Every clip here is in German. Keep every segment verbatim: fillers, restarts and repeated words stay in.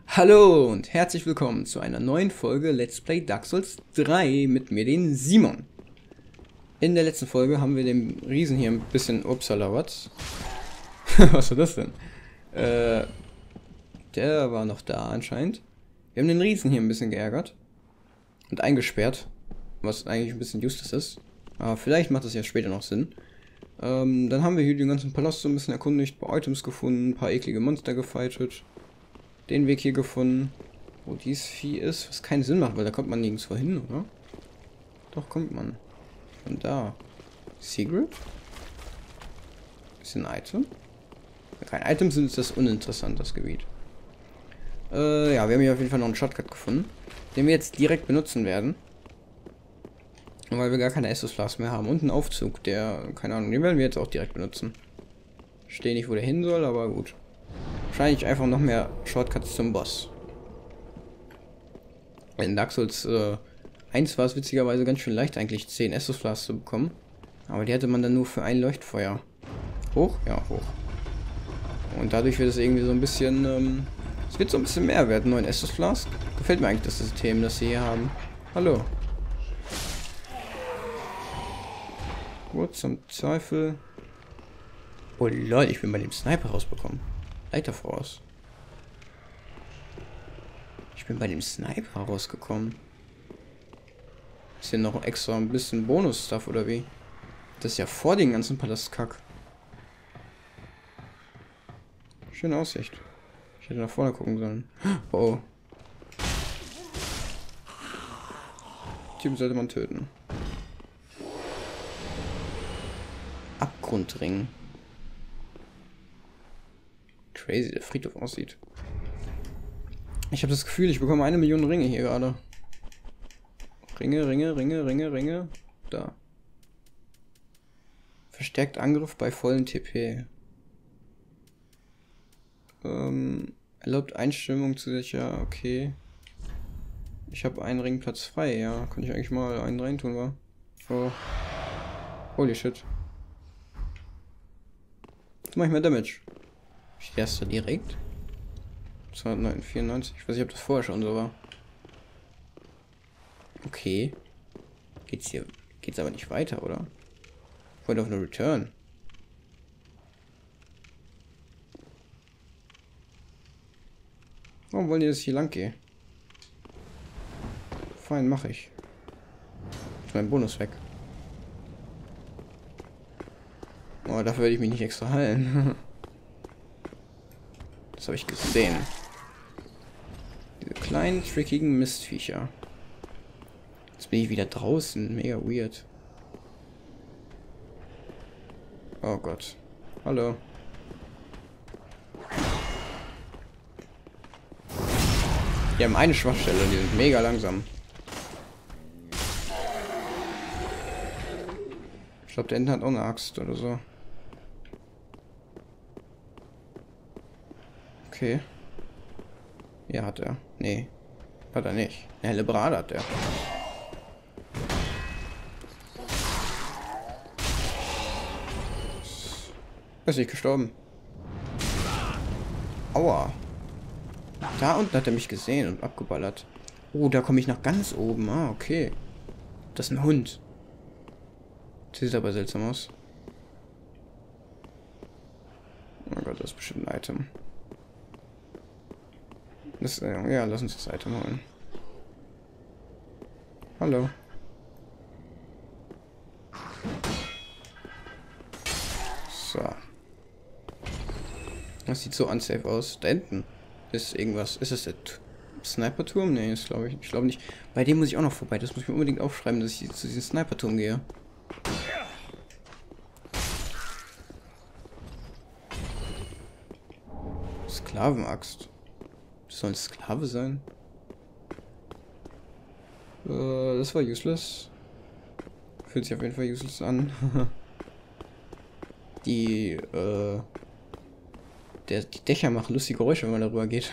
Hallo und herzlich willkommen zu einer neuen Folge Let's Play Dark Souls drei mit mir, den Simon. In der letzten Folge haben wir dem Riesen hier ein bisschen... Upsala, was? Was war das denn? Äh, der war noch da anscheinend. Wir haben den Riesen hier ein bisschen geärgert und eingesperrt, was eigentlich ein bisschen useless ist. Aber vielleicht macht das ja später noch Sinn. Ähm, dann haben wir hier den ganzen Palast so ein bisschen erkundigt, ein paar Items gefunden, ein paar eklige Monster gefightet. Den Weg hier gefunden, wo dieses Vieh ist, was keinen Sinn macht, weil da kommt man nirgendwo hin, oder? Doch, kommt man. Von da. Secret? Ist ein Item? Wenn kein Item sind, ist das uninteressant, das Gebiet. Äh, ja, wir haben hier auf jeden Fall noch einen Shortcut gefunden, den wir jetzt direkt benutzen werden. Weil wir gar keine Estus Flasks mehr haben. Und einen Aufzug, der, keine Ahnung, den werden wir jetzt auch direkt benutzen. Stehe nicht, wo der hin soll, aber gut. Wahrscheinlich einfach noch mehr Shortcuts zum Boss. In Dark Souls äh, eins war es witzigerweise ganz schön leicht, eigentlich zehn Estus Flasks zu bekommen. Aber die hatte man dann nur für ein Leuchtfeuer. Hoch? Ja, hoch. Und dadurch wird es irgendwie so ein bisschen, ähm, es wird so ein bisschen mehr wert. neun Estus Flasks. Gefällt mir eigentlich das System, das sie hier haben. Hallo. Gut, zum Zweifel. Oh lol, ich bin bei dem Sniper rausbekommen. Leiter voraus. Ich bin bei dem Sniper rausgekommen. Ist hier noch extra ein bisschen Bonus-Stuff oder wie? Das ist ja vor den ganzen Palastkack. Schöne Aussicht. Ich hätte nach vorne gucken sollen. Oh. Typen sollte man töten. Abgrundring. Crazy, der Friedhof aussieht. Ich habe das Gefühl, ich bekomme eine Million Ringe hier gerade. Ringe, Ringe, Ringe, Ringe, Ringe. Da. Verstärkt Angriff bei vollen T P. Ähm, erlaubt Einstimmung zusätzlicher, okay. Ich habe einen Ringplatz frei, ja. Kann ich eigentlich mal einen reintun, wa? Oh. Holy shit. Jetzt mach ich mehr Damage. Stärkst du direkt? zweihundertvierundneunzig. Ich weiß nicht, ob das vorher schon so war. Okay. Geht's hier. Geht's aber nicht weiter, oder? Point of no return. Warum wollen die, dass ich hier lang gehe? Fein, mache ich. Ist mein Bonus weg. Oh, dafür werde ich mich nicht extra heilen. Das habe ich gesehen. Diese kleinen, trickigen Mistviecher. Jetzt bin ich wieder draußen. Mega weird. Oh Gott. Hallo. Die haben eine Schwachstelle und die sind mega langsam. Ich glaube, der Ende hat auch eine Axt oder so. Okay. Ja, hat er. Nee. Hat er nicht. Eine helle Brade hat er. Er ist nicht gestorben. Aua. Da unten hat er mich gesehen und abgeballert. Oh, da komme ich nach ganz oben. Ah, okay. Das ist ein Hund. Das sieht aber seltsam aus. Oh Gott, das ist bestimmt ein Item. Das, äh, ja, lass uns das Item holen. Hallo. So. Das sieht so unsafe aus. Da hinten ist irgendwas. Ist das der Sniper-Turm? Nee, das glaube ich. Ich glaube nicht. Bei dem muss ich auch noch vorbei. Das muss ich mir unbedingt aufschreiben, dass ich zu diesem Sniper-Turm gehe. Sklavenaxt. Das soll ein Sklave sein? Äh, das war useless. Fühlt sich auf jeden Fall useless an. Die, äh... Der, die Dächer machen lustige Geräusche, wenn man darüber geht.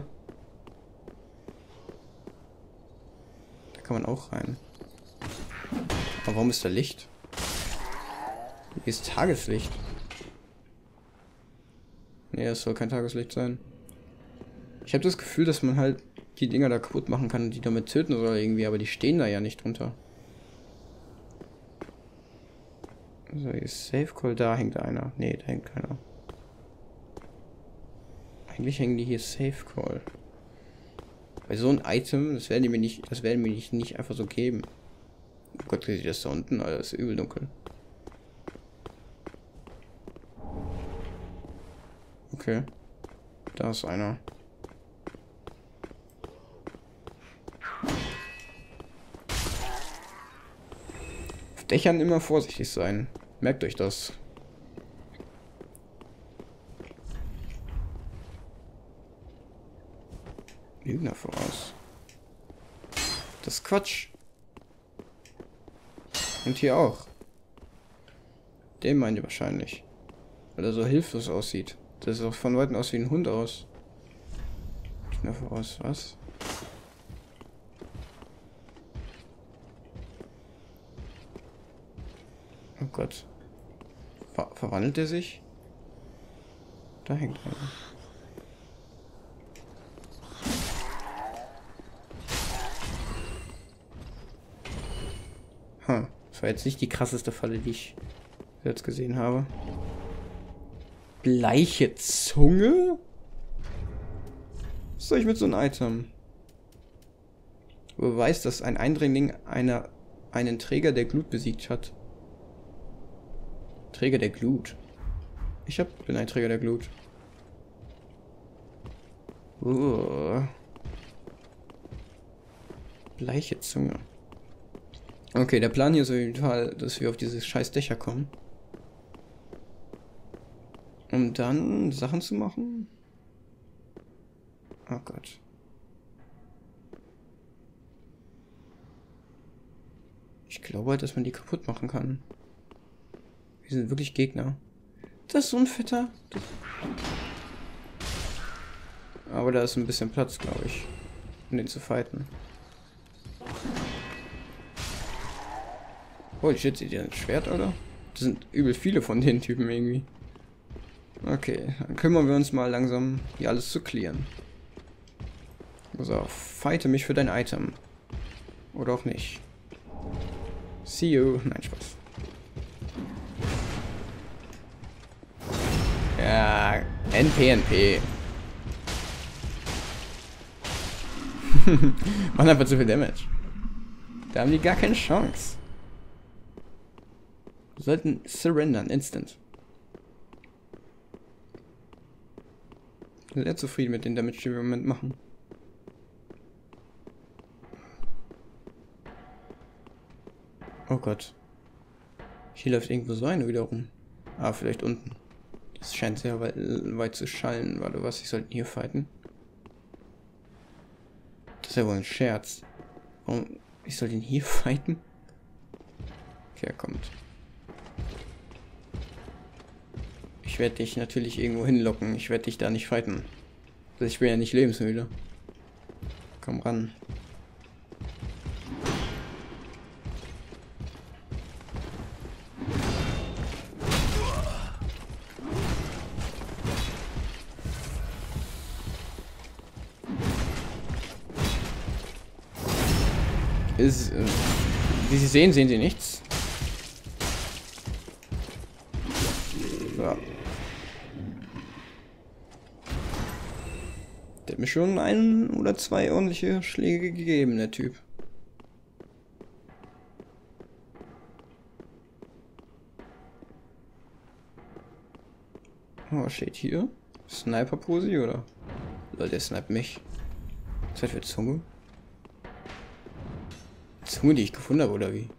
Da kann man auch rein. Aber warum ist da Licht? Hier ist Tageslicht. Nee, es soll kein Tageslicht sein. Ich habe das Gefühl, dass man halt die Dinger da kaputt machen kann und die damit töten soll irgendwie, aber die stehen da ja nicht drunter. So, hier ist Safe Call, da hängt einer. Nee, da hängt keiner. Eigentlich hängen die hier Safe Call. Bei so ein Item, das werden die mir nicht, das werden mir nicht, nicht einfach so geben. Oh Gott, wie sieht das da unten? Alter, das ist übel dunkel. Okay. Da ist einer. Auf Dächern immer vorsichtig sein. Merkt euch das. Lügner voraus. Das ist Quatsch. Und hier auch. Den meint ihr wahrscheinlich. Weil er so hilflos aussieht. Das sieht auch von Weitem aus wie ein Hund aus. Lügner voraus, was? Oh Gott. Ver verwandelt er sich? Da hängt einer. Hm. Das war jetzt nicht die krasseste Falle, die ich jetzt gesehen habe. Bleiche Zunge? Was soll ich mit so einem Item? Beweis, dass ein Eindringling einer, einen Träger der Glut besiegt hat. Träger der Glut. Ich hab, bin ein Träger der Glut. Uh. Bleiche Zunge. Okay, der Plan hier ist auf jeden Fall, dass wir auf diese scheiß Dächer kommen. Um dann Sachen zu machen. Oh Gott. Ich glaube halt, dass man die kaputt machen kann. Wir sind wirklich Gegner. Das ist so ein fetter. Das Aber da ist ein bisschen Platz, glaube ich, um den zu fighten. Holy shit, seht ihr ein Schwert, oder? Das sind übel viele von den Typen irgendwie. Okay, dann kümmern wir uns mal langsam, hier alles zu clearen. So, fighte mich für dein Item. Oder auch nicht. See you. Nein, Spaß. Ja, N P N P. Machen einfach zu viel Damage. Da haben die gar keine Chance. Wir sollten surrendern, instant. Ich bin sehr zufrieden mit den Damage, die wir im Moment machen. Oh Gott. Hier läuft irgendwo so eine wieder rum. Ah, vielleicht unten. Das scheint sehr weit, weit zu schallen. Warte, was? Ich sollte hier fighten. Das ist ja wohl ein Scherz. Warum? Ich soll den hier fighten? Okay, er kommt. Ich werde dich natürlich irgendwo hinlocken. Ich werde dich da nicht fighten. Ich bin ja nicht lebensmüde. Komm ran. Ist, äh, wie Sie sehen, sehen Sie nichts. Ja. Der hat mir schon ein oder zwei ordentliche Schläge gegeben, der Typ. Oh, was steht hier? Sniper-Posi, oder? Leute, der sniped mich. Zeit für Zunge. Zunge, die ich gefunden habe, oder wie?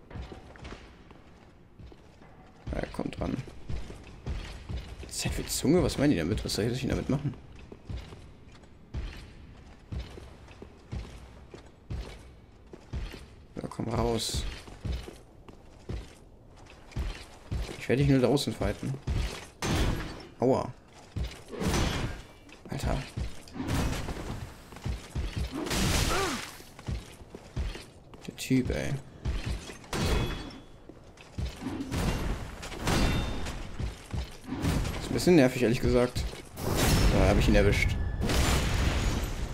Ja, er kommt dran. Zeit für Zunge? Was meinen die damit? Was soll ich damit machen? Ja, komm raus. Ich werde dich nur draußen fighten. Aua. Alter. Der Typ, ey. Ist ein bisschen nervig, ehrlich gesagt. Da habe ich ihn erwischt.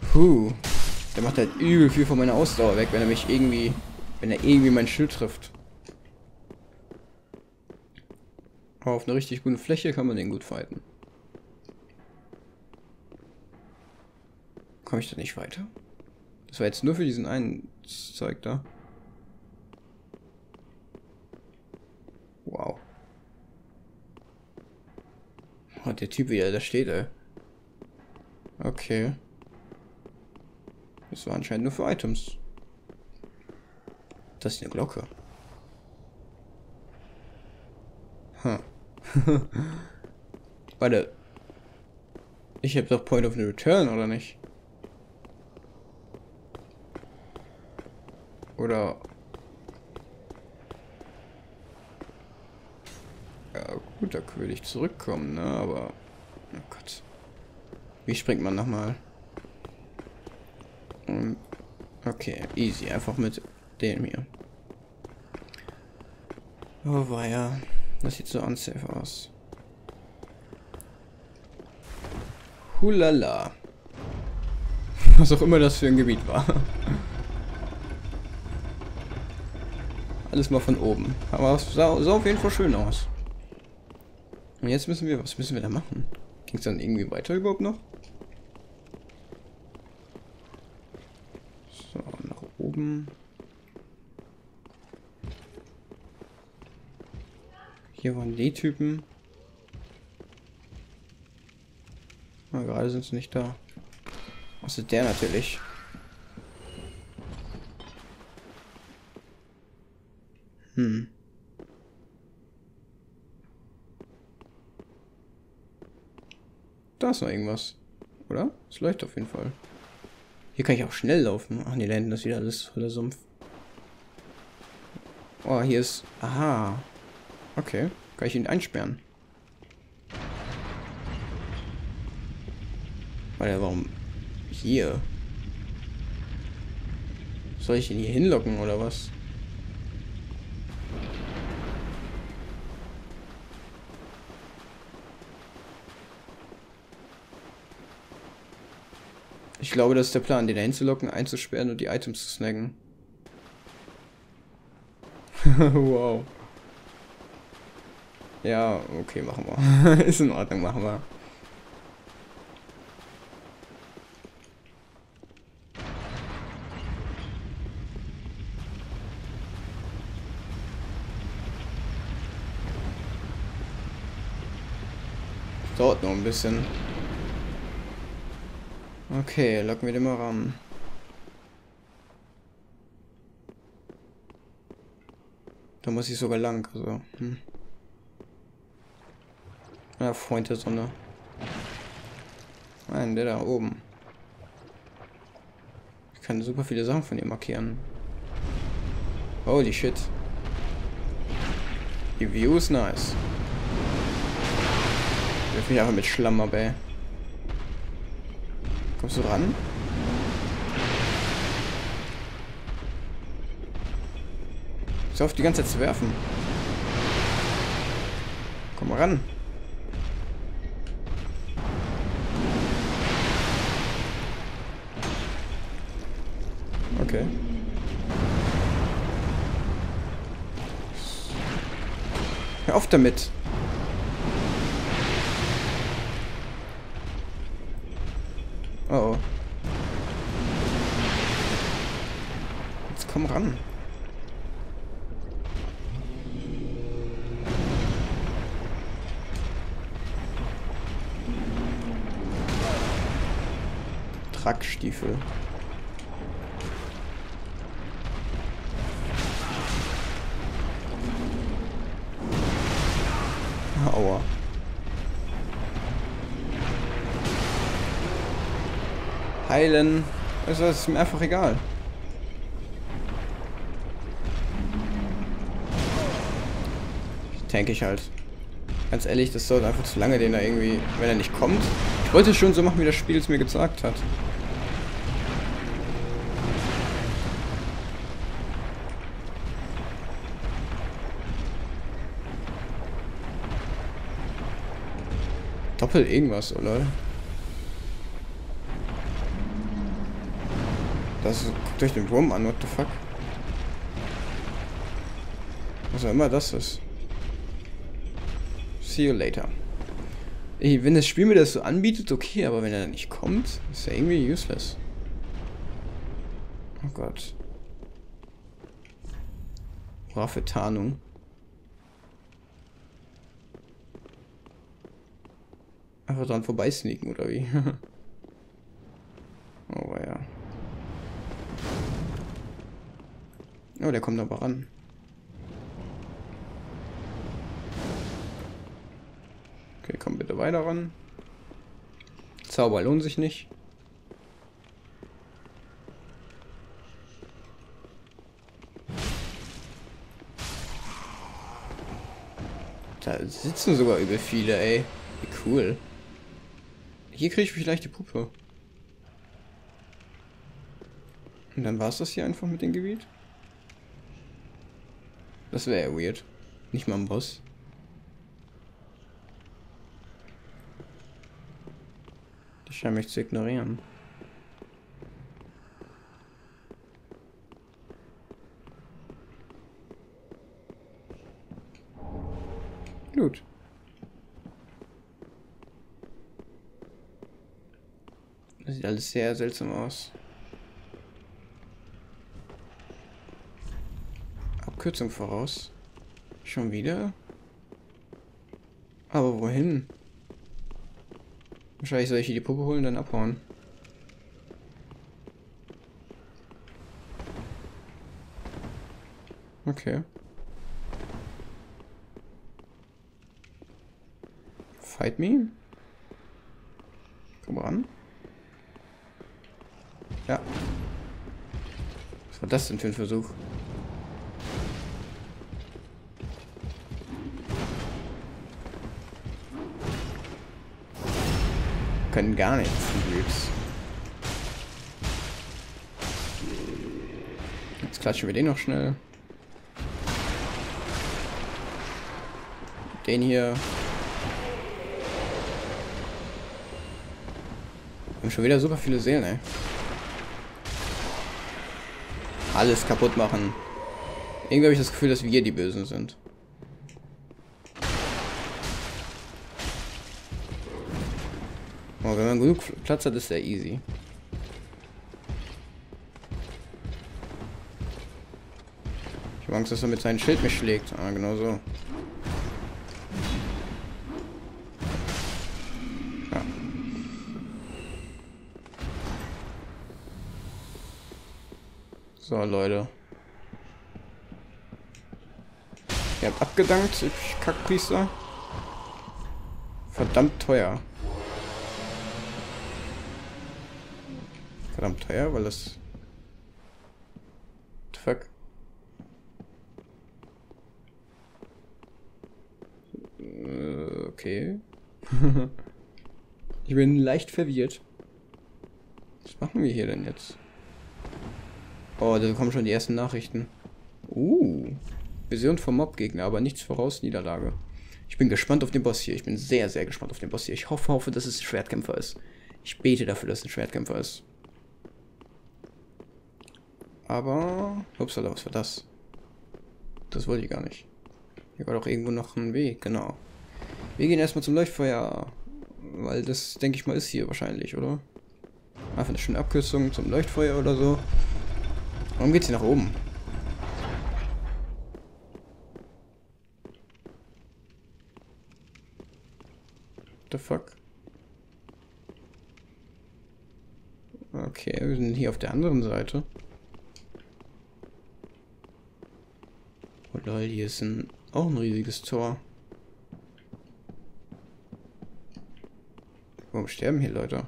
Puh. Der macht halt übel viel von meiner Ausdauer weg, wenn er mich irgendwie... Wenn er irgendwie mein Schild trifft. Aber auf einer richtig guten Fläche kann man den gut fighten. Komme ich da nicht weiter? Das war jetzt nur für diesen einen Zeug da. Wow. Oh, der Typ, wie er da steht, ey. Okay. Das war anscheinend nur für Items. Das ist eine Glocke. Huh. Warte. Ich habe doch Point of No Return, oder nicht? Oder... Ja gut, da würde ich zurückkommen, ne? Aber... Oh Gott. Wie springt man nochmal? Okay, easy. Einfach mit dem hier. Oh weia. Das sieht so unsafe aus. Hulala. Was auch immer das für ein Gebiet war. Alles mal von oben. Aber es sah, sah auf jeden Fall schön aus. Und jetzt müssen wir... Was müssen wir da machen? Ging es dann irgendwie weiter überhaupt noch? So, nach oben. Hier waren die Typen. Na, gerade sind sie nicht da. Außer der natürlich. Hm. Da ist noch irgendwas. Oder? Es leuchtet auf jeden Fall. Hier kann ich auch schnell laufen. Ach nee, da hinten ist wieder alles voller Sumpf. Oh, hier ist... Aha. Okay. Kann ich ihn einsperren? Warte, warum... Hier? Soll ich ihn hier hinlocken, oder was? Ich glaube, das ist der Plan, den da hinzulocken, einzusperren und die Items zu snacken. Wow. Ja, okay, machen wir. Ist in Ordnung, machen wir. Dauert noch ein bisschen. Okay, locken wir den mal ran. Da muss ich sogar lang, also. Hm. Ja, Freund der Sonne. Nein, der da oben. Ich kann super viele Sachen von ihm markieren. Holy shit. Die View ist nice. Wirf mich einfach mit Schlamm ab, ey. Kommst du ran? Ich auf die ganze Zeit zu werfen. Komm mal ran. Okay. Hör auf damit. Oh oh. Jetzt komm ran. Trackstiefel. Aua. Heilen. Also, das ist mir einfach egal. Tank ich halt. Ganz ehrlich, das dauert einfach zu lange, den da irgendwie, wenn er nicht kommt. Ich wollte es schon so machen, wie das Spiel es mir gesagt hat. Doppel irgendwas, oder? Das ist, guckt euch den Wurm an, what the fuck? Was auch immer das ist. See you later. Ey, wenn das Spiel mir das so anbietet, okay, aber wenn er dann nicht kommt, ist er irgendwie useless. Oh Gott. Brave Tarnung. Einfach dran vorbeisneaken, oder wie? Oh ja. Oh, der kommt aber ran. Okay, komm bitte weiter ran. Zauber lohnt sich nicht. Da sitzen sogar übel viele, ey. Wie cool. Hier kriege ich vielleicht die Puppe. Und dann war es das hier einfach mit dem Gebiet? Das wäre ja weird. Nicht mal ein Boss. Die scheinen mich zu ignorieren. Gut. Das sieht alles sehr seltsam aus. Abkürzung voraus. Schon wieder? Aber wohin? Wahrscheinlich soll ich hier die Puppe holen und dann abhauen. Okay. Fight me? Komm ran. Ja. Was war das denn für ein Versuch? Können gar nichts, die Blüts. Jetzt klatschen wir den noch schnell. Den hier. Wir haben schon wieder super viele Seelen, ey. Alles kaputt machen. Irgendwie habe ich das Gefühl, dass wir die Bösen sind. Oh, wenn man genug Platz hat, ist sehr easy. Ich habe Angst, dass er mit seinem Schild mich schlägt. Ah, genau so. Ja. So, Leute. Ihr habt abgedankt, ich Kackpriester. Verdammt teuer. Verdammt teuer, weil das... Fuck. Äh, okay. Ich bin leicht verwirrt. Was machen wir hier denn jetzt? Oh, da kommen schon die ersten Nachrichten. Uh. Vision vom Mobgegner, aber nichts voraus, Niederlage. Ich bin gespannt auf den Boss hier. Ich bin sehr, sehr gespannt auf den Boss hier. Ich hoffe, hoffe, dass es ein Schwertkämpfer ist. Ich bete dafür, dass es ein Schwertkämpfer ist. Aber... Upsala, was war das? Das wollte ich gar nicht. Hier war doch irgendwo noch ein Weg, genau. Wir gehen erstmal zum Leuchtfeuer. Weil das, denke ich mal, ist hier wahrscheinlich, oder? Einfach eine schöne Abkürzung zum Leuchtfeuer oder so. Warum geht's hier nach oben? What the fuck? Okay, wir sind hier auf der anderen Seite. Oh lol, hier ist ein, auch ein riesiges Tor. Warum sterben hier Leute?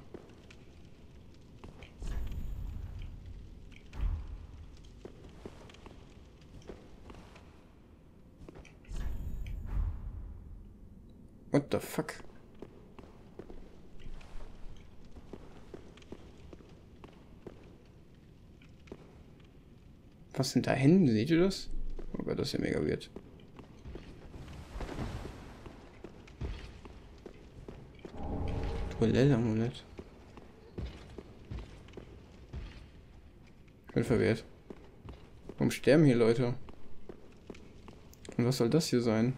What the fuck? Was sind da hinten? Seht ihr das? Oh Gott, das ist ja mega weird. Toilette-Amulett. Ich bin verwirrt. Warum sterben hier Leute? Und was soll das hier sein?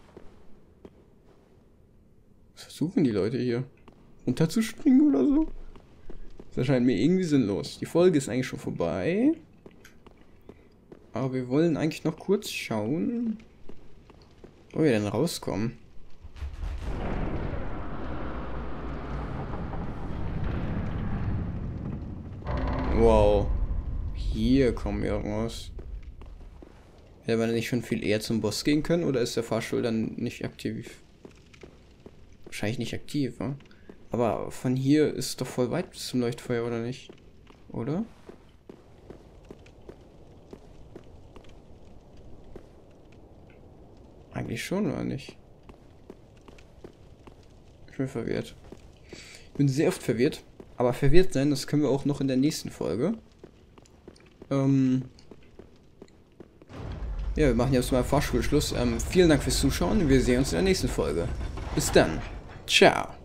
Was versuchen die Leute hier? Runterzuspringen oder so? Das erscheint mir irgendwie sinnlos. Die Folge ist eigentlich schon vorbei. Aber wir wollen eigentlich noch kurz schauen, wo wir denn rauskommen. Wow. Hier kommen wir raus. Hätte man nicht schon viel eher zum Boss gehen können, oder ist der Fahrstuhl dann nicht aktiv? Wahrscheinlich nicht aktiv, wa? Aber von hier ist es doch voll weit bis zum Leuchtfeuer, oder nicht? Oder? Eigentlich schon, oder nicht? Ich bin verwirrt. Ich bin sehr oft verwirrt. Aber verwirrt sein, das können wir auch noch in der nächsten Folge. Ähm... Ja, wir machen jetzt mal Fahrschulschluss. Ähm, vielen Dank fürs Zuschauen. Wir sehen uns in der nächsten Folge. Bis dann. Ciao.